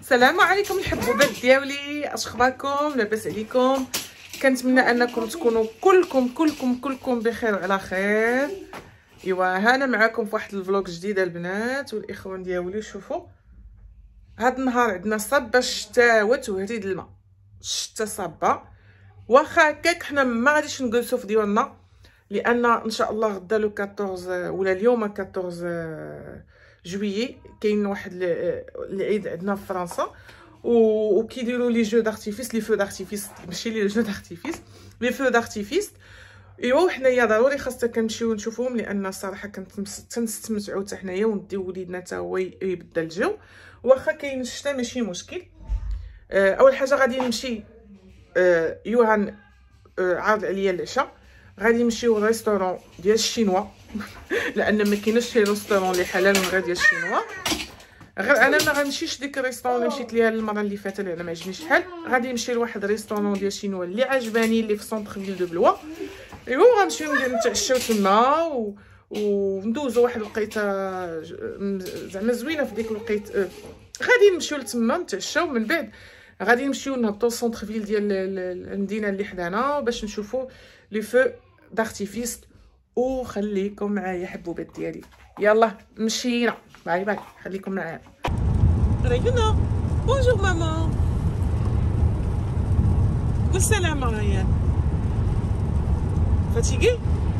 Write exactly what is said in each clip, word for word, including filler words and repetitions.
السلام عليكم الحبوبات ديالي، اش اخباركم؟ لاباس عليكم؟ كنتمنى انكم تكونوا كلكم كلكم كلكم بخير وعلى خير. ايوا انا معكم في واحد الفلوق جديد البنات والاخوان ديالي. شوفوا هاد النهار عندنا صبه الشتاء وتهريد الماء، الشتاء صبه. واخا هكاك حنا ما غاديش نجلسوا في ديالنا، لان ان شاء الله غدا لو أربعطاش ولا اليوم أربعطاش جويي كاين واحد العيد عندنا في فرنسا وكيديروا لي جو دارتيفيس، لي فو دارتيفيس، ماشي لي جو دارتيفيس، لي فو دارتيفيس. ايوا حنايا ضروري خاصنا كنمشيو نشوفوهم، لان الصراحه كنستمتعوا حتى حنايا ونديو وليدنا حتى هو يبدل الجو. واخا كاين الشتا ماشي مشكل. اول حاجه غادي نمشي يوهان عارض عليا العشاء، غادي نمشيو للريستورون ديال الشينوا لان ما كايناش شي ريستورون اللي حلال من غير ديال الشينوا. غير انا ما غنمشيش ديك الريستورون اللي مشيت ليها المره اللي فاتت لان ما عجبنيش الحال. غادي نمشي لواحد الريستورون ديال الشينوا اللي عجباني اللي في سونتر فيل دو بلوا. ايوا غنمشيو نتعشاو تما و وندوزو واحد الوقيته زعما زوينه في ديك الوقيته. غادي نمشيو لتما نتعشاو، من بعد غادي نمشيو نهبطو لسونتر فيل ديال المدينه اللي حدانا باش نشوفو لي فو دارتيفيس. وخليكم معايا حبوبات ديالي، يلا مشينا. باي باي، خليكم معايا. رينا بونجور ماما، قول سلام ريان. فاتيكي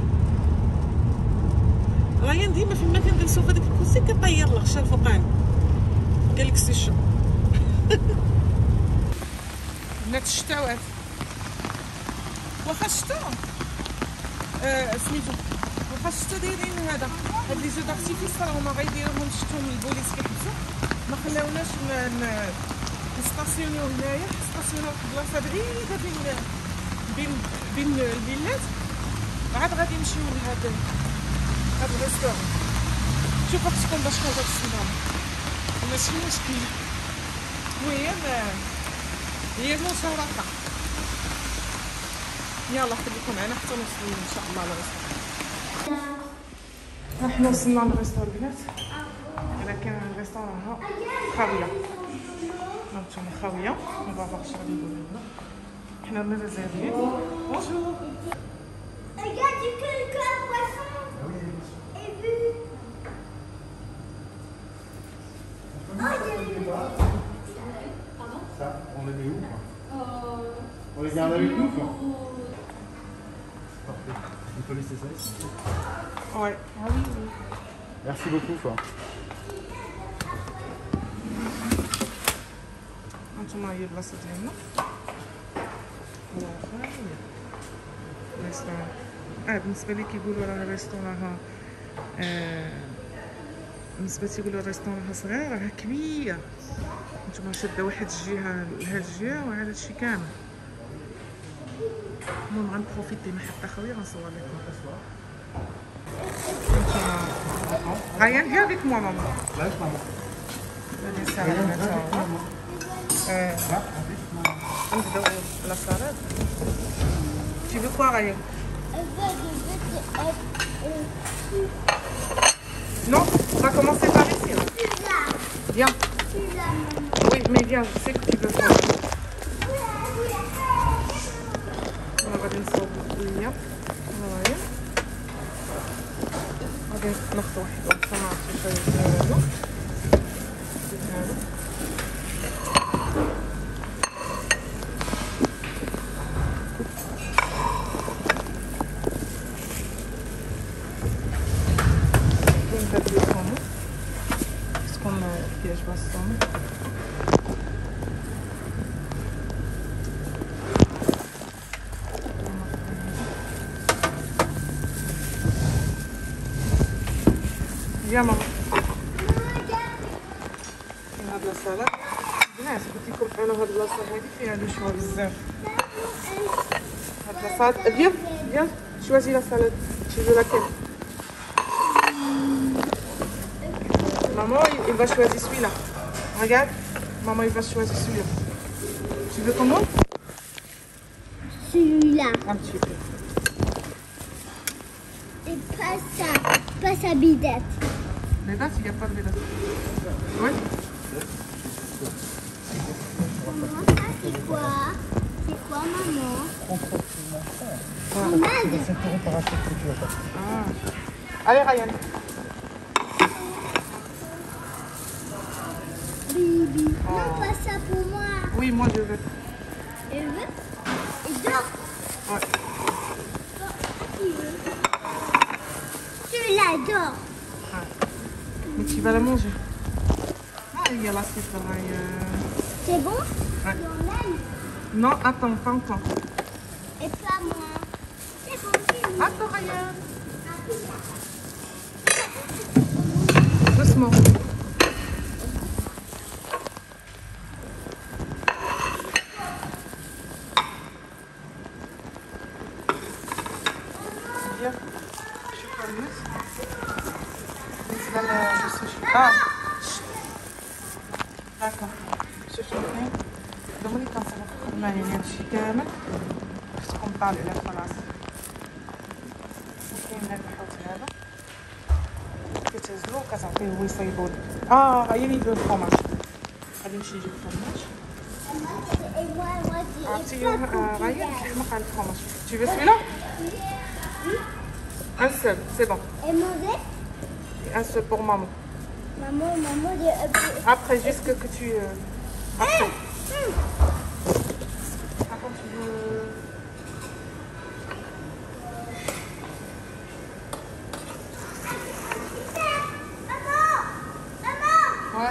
ريان ديما فيما كنجلسو في هذاك الكرسي كطير الغشا الفوقاني، قال لك سي شو بنات الشتاوات. واخا الشتا آه سميتو واخا الشتا دايرين هذا هاد لي جو دارتيفيس راهما غيديروهم شفتهم البوليس كيحبسو، ما خلاوناش نستاسيونيو هنايا. نستاسيونيو واحد البلاصه بعيده بين بين بين الفيلات، عاد غادي نمشيو لهاد هاد الريستورون. شوفوا اختكم باش خرجت الصدام ماشي مشكل، المهم هي المشاركه. يلا خليكم معنا حتى نوصلوا ان شاء الله للريستورون. حنا وصلنا للريستورون البنات، ولكن الريستورون ها خاويه، هانتوما خاويه. اون فوا واش غادي نديرو هنا، حنا ما ريزيرفيين. بونجور. Ça, on le met où quoi? On les garde avec nous quoi? Parfait. On peut laisser ça ici? Ouais. Ah oui, oui. Merci beaucoup quoi. هانتوما هي البلاصه ديالنا. ريستورون اه بالنسبه لي كيقولوا راه الريستورون ها آه بالنسبه تيقولوا الريستورون ها صغير راه كبير. نتوما شاده واحد الجهه لهاد الجهه وعلى هادشي كامل. المهم غنبروفيتي من حتى خويا غنصور لكم. ريان viens avec moi maman. Là je maman. غادي نسالي تا هو. اه نبداو لا سالاد. Tu veux quoi Ryan? Non, on va commencer par ici. Viens. Oui, mais viens, je sais que tu veux faire. On va نصوب الدنيا. هاهي. غادي ناخذ واحد واحد نعطي شويه هذا. يا ماما هاد السلطه بنات قلت لكم انا هاد البلاصه هادي فيها لي شوا بزاف. هاد البلاصه ديال ديال شوازي لا سالاد شي لاكل ماما il va choisir celui-là. Regarde, maman il va choisir celui-là. Tu veux comment? Celui-là. Un petit peu. Et pas ça, pas sa bidette. Les dates, il n'y a pas de dates. Oui. contrôle tout le monde. Imad. C'est sept euros par assiette que tu vas pas. Ah. Allez, Ryan. Bibi. Non, pas ça pour moi. Oui, moi je veux. Elle veut. Et dors. Ouais. Qui veut? Tu l'adores. Mais tu vas la manger. Ah, il y a l'assiette de Ryan. C'est bon? Ouais. On l'aime. Non, attends, pas encore. Et pas moi. C'est bon, c'est Attends, Ryan. Doucement. Bien. Je suis pas mieux. Ah. D'accord. شوف شوفي دوما اللي كنصرف معايا هادشي كامل خصكم طالع على الخلاص. وكاين هاد الحوت هذا كتهزلو وكتعطيه هو يصايبو. اه غير يدير الفرماج. غادي نمشي نجيب الفرماج. Et moi, moi, j'ai عرفتي pas غير كيحمق على الفرماج. Tu veux celui-là? Un seul, c'est bon. Et manger? Un seul pour maman. Maman, maman, j'ai... Après, jusque que tu... Euh, après. Par contre, tu veux... Ouais.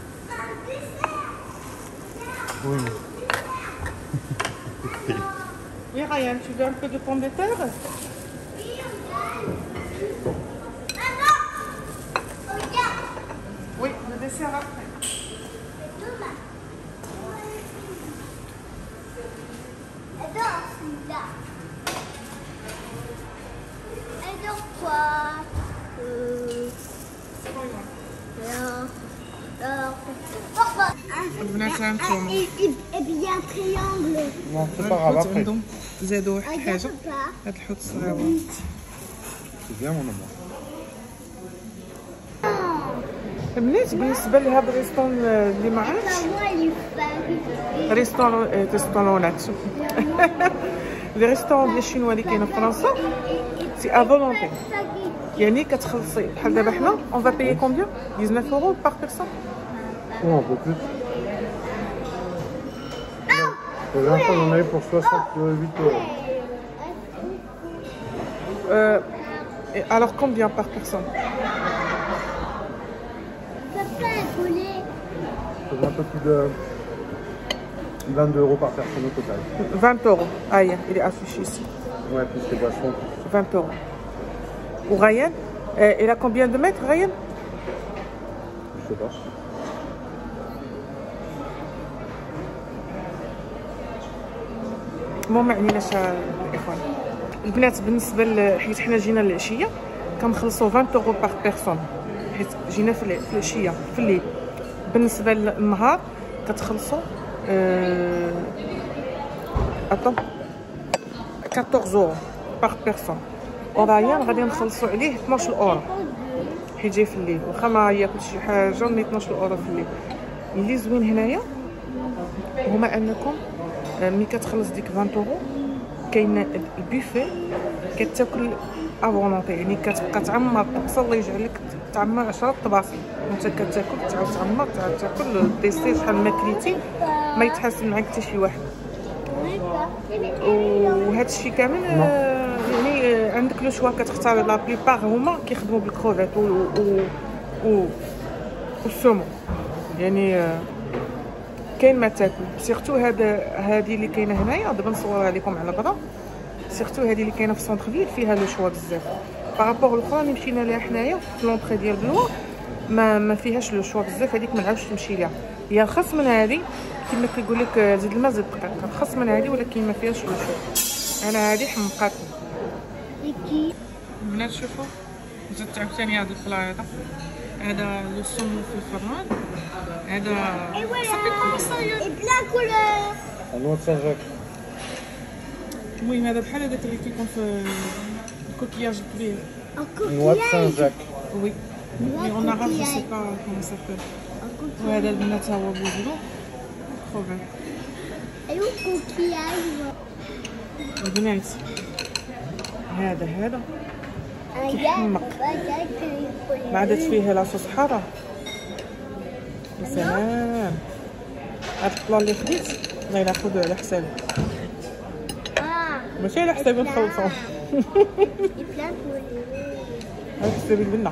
Oui. Oui, Ryan, tu veux un peu de pommes de terre? Oui, le dessert après. Adore celui-là. Adore quoi? Euh... Alors... Alors... Papa. البنات هانتوما. Et puis un triangle. Non, c'est pas grave après. عندهم زادوا واحد Regarde الحاجة. pas. هاد الحوت الصغيور. C'est bien mon amour. مليت بالنسبة لهاد الريستون اللي ما عرفتش. Maman, il est pas... ريستون ريستورونات. لي ريستورون ديال الشينوا اللي كاينين في فرنسا سي ا فولونتي. يعني كتخلصي بحال دابا حنا اون فا بايي كومبيان dix-neuf euros par personne. Oh, un peu plus. La dernière fois, on en avait pour soixante-huit euros. Euh, et alors combien par personne? Papa, il voulait... C'est un peu plus de vingt-deux euros par personne au total. vingt euros. Ah, il est affiché ici. Ouais, plus les boissons. vingt euros. Ou Ryan, euh, il a combien de mètres, Ryan? Je sais pas. المهم ما عنيناش الاخوان البنات. بالنسبه ل... حيت حنا جينا العشيه كنخلصوا عشرين اورو باغ بيرسون، حيت جينا في العشيه في الليل. بالنسبه للنهار كتخلصوا أه... اطون أربعطاش اورو باغ بيرسون. ورايان غادي نخلصوا عليه اثناش اورو حيت جاي في الليل، واخا ما ياكل شي حاجه مي اثناش اورو في الليل. اللي زوين هنايا هما انكم ملي كتخلص ديك عشرين اورو كاين البوفيه كتاكل افونونتي، يعني كتبقى تعمر الطبسه الله يجعلك تعمر عشرة طباصل وانت كتاكل تعاود تعمر تعاود تاكل الديسير شحال ما كليتي ما يتحاسب معاك حتى شي واحد. وهذا الشيء كامل يعني عندك لو شوا كتختار. لا بليبار هما كيخدموا بالكروفيت و و والسومو، يعني كاين ما تاكل. سيرتو هذا هذه اللي كاينه هنايا دابا نصورها لكم على برا. سيرتو هذه اللي كاينه في سونتر فيل فيها لو شوا بزاف بارابور الاخرى اللي مشينا لها حنايا في لونطري ديال بلوا ما ما فيهاش لو شوا بزاف. هذيك ما نعاودش نمشي ليها، هي رخص من هذه كما كيقول لك زيد الماء زيد الدقيق، رخص من هذه ولكن ما فيهاش لو شوا. انا هذه حمقاتني. البنات شوفوا زدت عاوتاني هذا البلا هذا هذا لو سومو في الفران. هذا صافي كومسا يا بلا كولور. النوع de Saint-Jacques. المهم هذا بحال هذاك اللي كيكون في الكوكياج الكبير. Noix de Saint-Jacques. وي مي اون عرب جو سي با كومون سابيل. وهذا البنات هو بوجلو خوفي. ايوا كوكياج. البنات هذا هذا كيحمق ما عادت فيه لاصوص حاره. يا سلام هاد الطلا اللي خديت الله ناخذو على حسابي ماشي على حسابي نخلصو على حسابي البنه.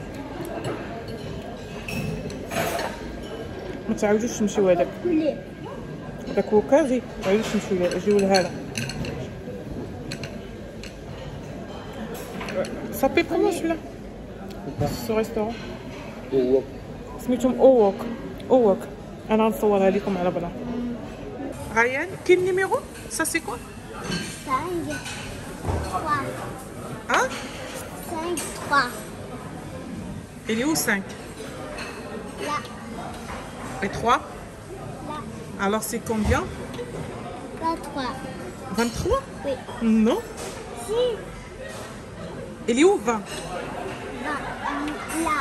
ما تعاودوش تمشيو هذاك داك وكازي ما تعاودوش تمشيو جيو لهذا صافي كومون ولا سو ريستورون سميتهم اووك اووك. انا غنصورها لكم على بلا. غيان كاين نيميرو سا سي كوا cinq, trois. Hein? cinq, trois. Il est où cinq? Là, Et trois? là, Alors c'est combien? là, trois. vingt-trois? Oui. Non. Si, Il est où vingt? vingt, là.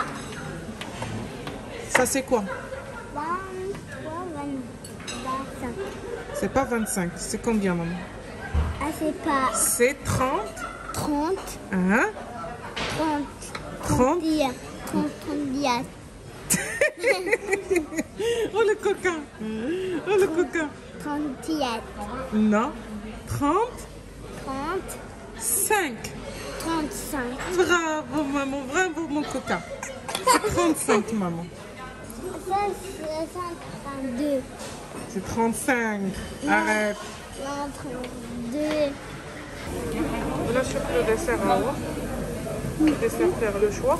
Ça c'est quoi? vingt-trois, vingt, vingt-cinq. C'est pas vingt-cinq. C'est combien maman? Ah, c'est pas C'est trente. trente, Hein? trente, Trente. trente et un, trente, trente et un. Oh le coquin. Oh le coquin. trente et un, Non. Trente. trente, Cinq. trente-cinq. Bravo maman. Bravo mon coquin. C'est trente-cinq maman. Ça, c'est trente-deux. C'est trente-cinq. Arrête. Non, trente-deux. Là je fais le dessert à haut. Le dessert faire le choix.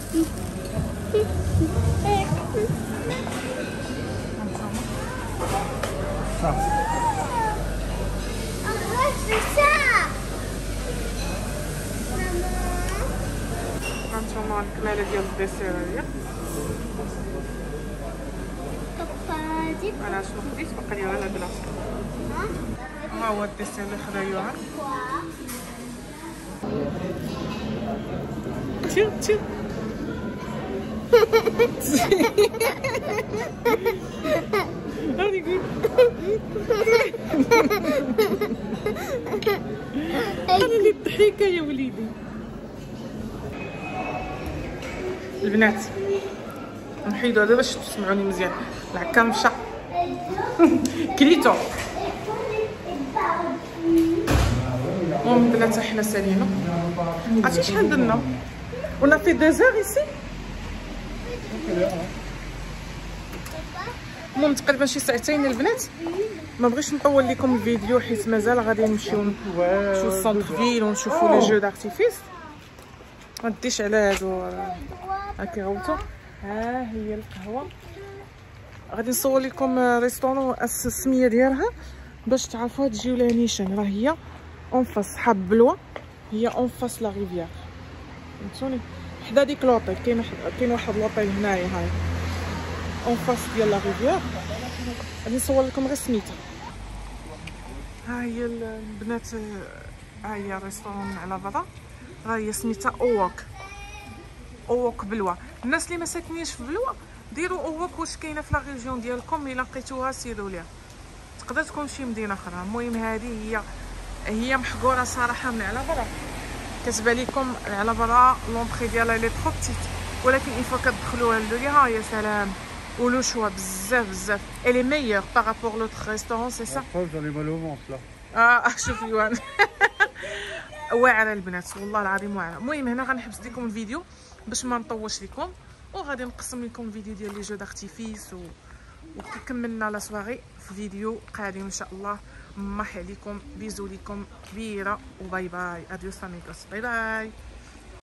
Ça. Ah, ouais, c'est ça. Maman. هانتوما الكماله ديال الديسير هي. Papa, dis انا شنو خديت باقي لي غير البلاصه. quoi? ها هو الديسير اللي خدا يوها. تير تير. هادي قول. انا اللي الضحيكه يا وليدي. البنات نحيدو هذا باش تسمعوني مزيان. العكا مشى كليتو. المهم البنات حنا سالينا. عرفتي شحال درنا؟ ونا في ديزير ايسي. المهم تقريبا شي ساعتين البنات. ما بغيتش نطول لكم الفيديو حيت مازال غادي نمشيو نمشيو للسونتر فيل ونشوفوا لي جو دارتيفيس. ما نديش على هادو هاكي غوتو. ها هي القهوه. غادي نصور لكم ريستورون السميه ديالها باش تعرفوها تجيو لها نيشان. راه هي اون فاس حاب بلوى. هي اون فاس لا ريفيير فهمتوني حدا ديك لوطيل. كاين كاين واحد لوطيل هنايا هاي اون فاس ديال لا ريفيير. غادي نصور لكم غير سميتها. ها هي البنات. ها هي الريستورون على برا. ها هي سميتها اووك اووك بلوى. الناس اللي ما ساكنينش في بلوى ديروا اووك واش كاينه في لا ريجيون ديالكم. الا لقيتوها سيروا ليها. تقدر تكون شي مدينه اخرى. المهم هذه هي هي محقوره صراحه من على برا. كتبان لكم على برا لونطري ديالها لي ترو بتيت ولكن ايفوا كتدخلوها لدوليها يا سلام. ولو شوا بزاف بزاف. الي ميور بارابور لوتر ريستورون سي سا. J'en ai mal au ventre là. اه شوف يوان. واعره البنات والله العظيم واعره. المهم هنا غنحبس لكم الفيديو باش ما نطولش لكم وغادي نقسم لكم الفيديو ديال لي جو دارتيفيس و... وكملنا لا سواري في فيديو قادم ان شاء الله. محي عليكم بيزو ليكم كبيره وباي باي. اديوس اميغوس. باي باي.